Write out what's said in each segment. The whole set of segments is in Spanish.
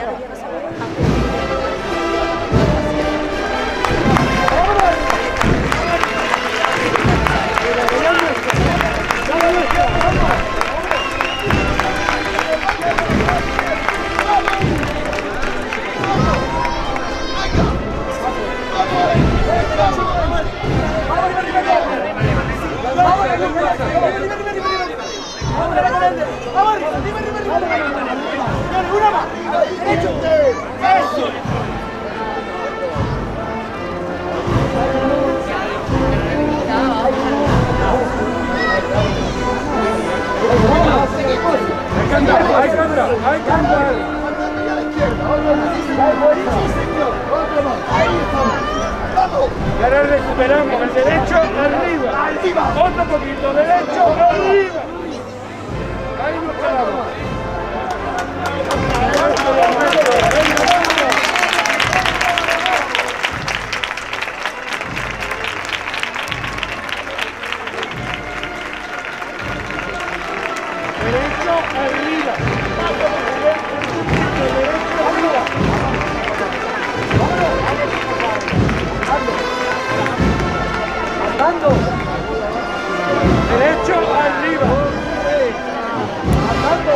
Y ahora recuperamos el derecho arriba. Otro poquito, derecho arriba. Ahí nos quedamos. Derecho arriba. Andando. Derecho arriba. Andando.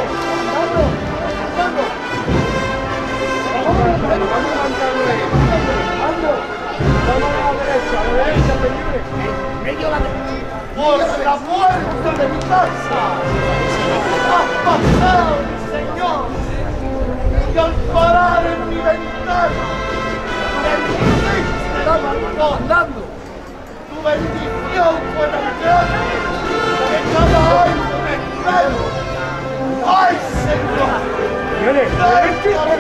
Vamos a la derecha, señores. Medio la por la puerta de mi casa. Has pasado, Señor. Y al parar en mi ventana, bendiciste andando. Tu bendición fue tan grande que cada año me espero. ¡Ay, Señor! Gracias a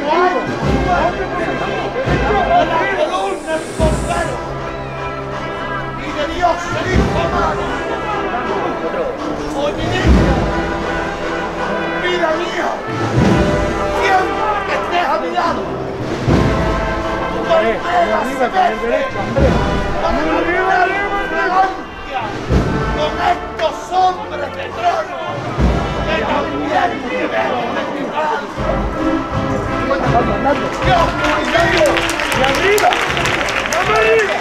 la columna el Cordero y de Dios el Hijo amado. Hoy mi niña, vida mía, siempre que estés a mi lado, tu bandera se mete para cambiar fragancia con estos hombres de trono que también te ven de mi lado. Dios mío, Y arriba. ¡Vamos arriba!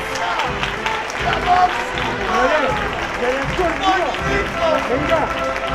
la voz, Derecho arriba. Venga.